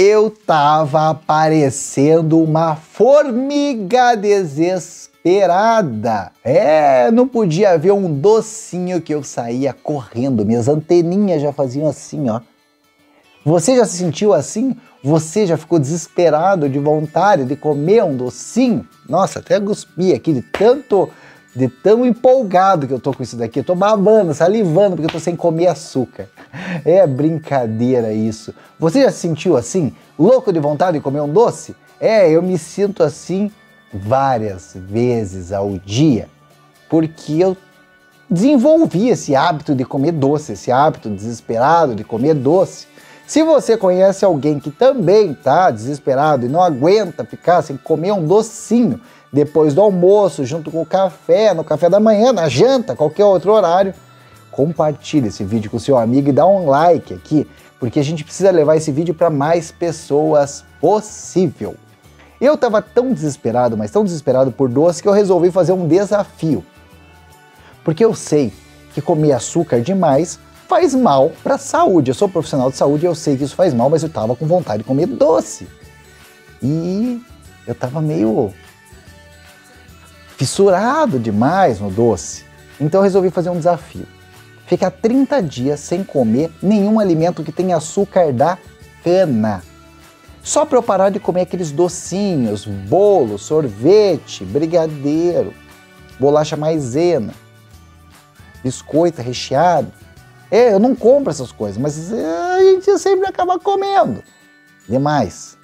eu tava parecendo uma formiga desesperada. Não podia ver um docinho que eu saía correndo, minhas anteninhas já faziam assim, ó. Você já se sentiu assim? Você já ficou desesperado de vontade de comer um docinho? Nossa, até cuspi aqui de tão empolgado que eu tô com isso daqui. Eu tô babando, salivando, porque eu tô sem comer açúcar. É brincadeira isso. Você já se sentiu assim? Louco de vontade de comer um doce? Eu me sinto assim várias vezes ao dia, porque eu desenvolvi esse hábito de comer doce, esse hábito desesperado de comer doce. Se você conhece alguém que também tá desesperado e não aguenta ficar sem comer um docinho depois do almoço, junto com o café, no café da manhã, na janta, qualquer outro horário, compartilhe esse vídeo com o seu amigo e dá um like aqui, porque a gente precisa levar esse vídeo para mais pessoas possível. Eu estava tão desesperado, mas tão desesperado por doce, que eu resolvi fazer um desafio. Porque eu sei que comer açúcar demais faz mal para a saúde. Eu sou profissional de saúde e eu sei que isso faz mal, mas eu estava com vontade de comer doce. E eu estava meio fissurado demais no doce. Então eu resolvi fazer um desafio. Ficar 30 dias sem comer nenhum alimento que tenha açúcar da cana. Só para eu parar de comer aqueles docinhos, bolo, sorvete, brigadeiro, bolacha maisena, biscoito recheado. Eu não compro essas coisas, mas a gente sempre acaba comendo demais.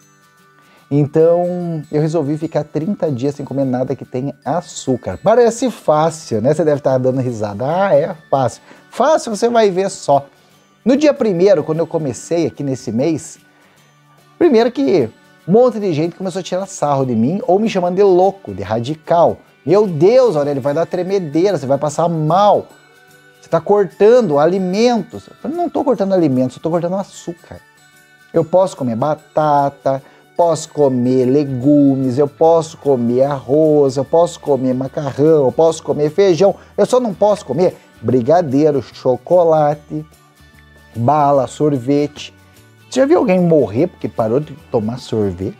Então, eu resolvi ficar 30 dias sem comer nada que tenha açúcar. Parece fácil, né? Você deve estar dando risada. É fácil. Fácil, você vai ver só. No dia 1º, quando eu comecei aqui nesse mês, primeiro que um monte de gente começou a tirar sarro de mim ou me chamando de louco, de radical. Meu Deus, Aurélio, vai dar tremedeira, você vai passar mal. Você está cortando alimentos. Eu falei, não estou cortando alimentos, eu estou cortando açúcar. Eu posso comer batata, posso comer legumes, eu posso comer arroz, eu posso comer macarrão, eu posso comer feijão. Eu só não posso comer brigadeiro, chocolate, bala, sorvete. Você já viu alguém morrer porque parou de tomar sorvete?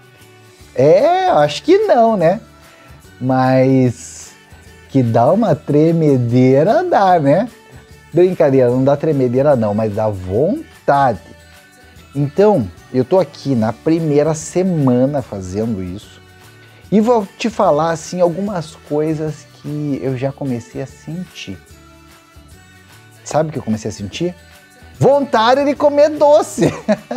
Acho que não, né? Mas que dá uma tremedeira, dá, né? Brincadeira, não dá tremedeira não, mas dá vontade. Então, eu tô aqui na primeira semana fazendo isso e vou te falar assim algumas coisas que eu já comecei a sentir. Sabe o que eu comecei a sentir? Vontade de comer doce.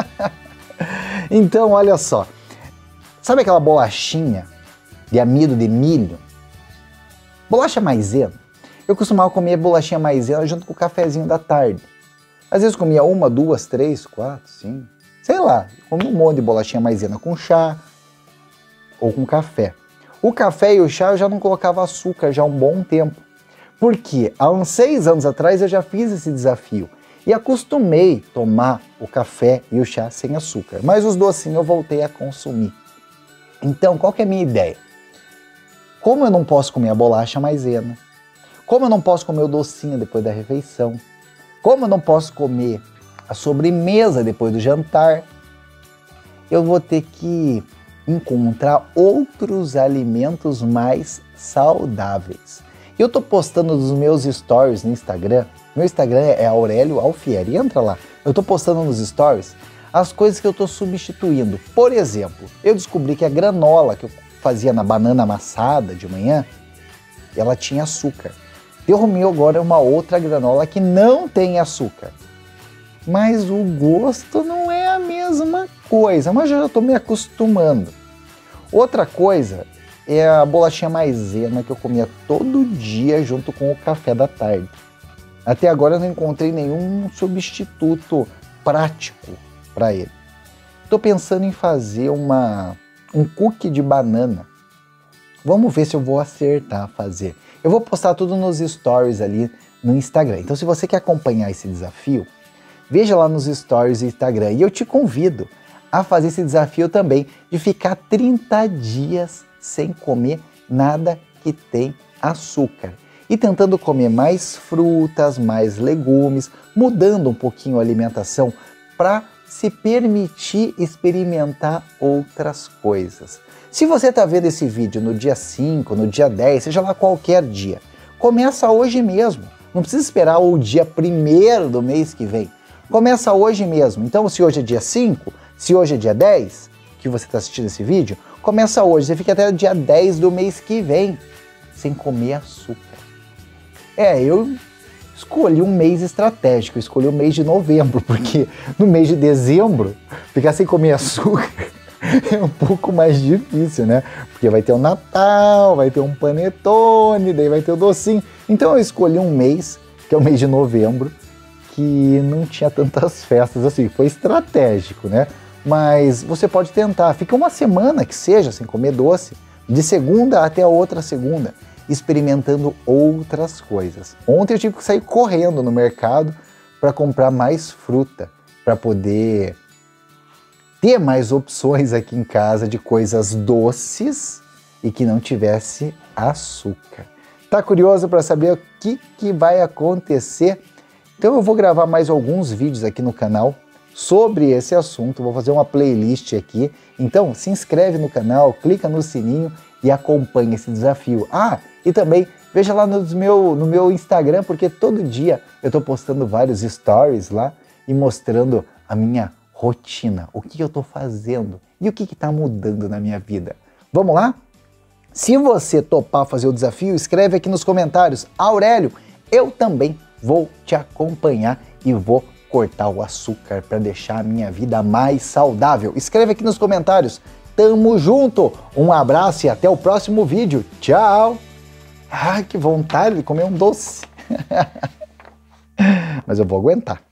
Então, olha só. Sabe aquela bolachinha de amido de milho? Bolacha maisena? Eu costumava comer bolachinha maisena junto com o cafezinho da tarde. Às vezes comia 1, 2, 3, 4, 5, sei lá. Comia um monte de bolachinha maisena com chá ou com café. O café e o chá eu já não colocava açúcar já há um bom tempo. Porque há uns 6 anos atrás eu já fiz esse desafio e acostumei tomar o café e o chá sem açúcar. Mas os docinhos eu voltei a consumir. Então, qual que é a minha ideia? Como eu não posso comer a bolacha maisena, como eu não posso comer o docinho depois da refeição, como eu não posso comer a sobremesa depois do jantar, eu vou ter que encontrar outros alimentos mais saudáveis. Eu tô postando nos meus stories no Instagram, meu Instagram é Aurélio Alfieri, entra lá. Eu tô postando nos stories as coisas que eu tô substituindo. Por exemplo, eu descobri que a granola que eu fazia na banana amassada de manhã, ela tinha açúcar. Eu arrumei agora uma outra granola que não tem açúcar. Mas o gosto não é a mesma coisa, mas eu já estou me acostumando. Outra coisa é a bolachinha maisena que eu comia todo dia junto com o café da tarde. Até agora eu não encontrei nenhum substituto prático para ele. Estou pensando em fazer um cookie de banana. Vamos ver se eu vou acertar a fazer. Eu vou postar tudo nos stories ali no Instagram. Então, se você quer acompanhar esse desafio, veja lá nos stories do Instagram. E eu te convido a fazer esse desafio também, de ficar 30 dias sem comer nada que tem açúcar. E tentando comer mais frutas, mais legumes, mudando um pouquinho a alimentação para se permitir experimentar outras coisas. Se você está vendo esse vídeo no dia 5, no dia 10, seja lá qualquer dia, começa hoje mesmo. Não precisa esperar o dia 1º do mês que vem. Começa hoje mesmo. Então, se hoje é dia 5, se hoje é dia 10, que você está assistindo esse vídeo, começa hoje. Você fica até o dia 10 do mês que vem sem comer açúcar. Eu escolhi um mês estratégico, escolhi o mês de novembro, porque no mês de dezembro, ficar sem comer açúcar é um pouco mais difícil, né? Porque vai ter o Natal, vai ter um panetone, daí vai ter o docinho. Então eu escolhi um mês, que é o mês de novembro, que não tinha tantas festas assim. Foi estratégico, né? Mas você pode tentar. Fica uma semana que seja sem comer doce, de segunda até a outra segunda, experimentando outras coisas. Ontem eu tive que sair correndo no mercado para comprar mais fruta, para poder ter mais opções aqui em casa de coisas doces e que não tivesse açúcar. Tá curioso para saber o que vai acontecer? Então eu vou gravar mais alguns vídeos aqui no canal sobre esse assunto, vou fazer uma playlist aqui. Então se inscreve no canal, clica no sininho e acompanha esse desafio. E também veja lá no meu Instagram, porque todo dia eu estou postando vários stories lá e mostrando a minha rotina, o que eu estou fazendo e o que está mudando na minha vida. Vamos lá? Se você topar fazer o desafio, escreve aqui nos comentários: Aurélio, eu também vou te acompanhar e vou cortar o açúcar para deixar a minha vida mais saudável. Escreve aqui nos comentários. Tamo junto! Um abraço e até o próximo vídeo. Tchau! Que vontade de comer um doce! Mas eu vou aguentar.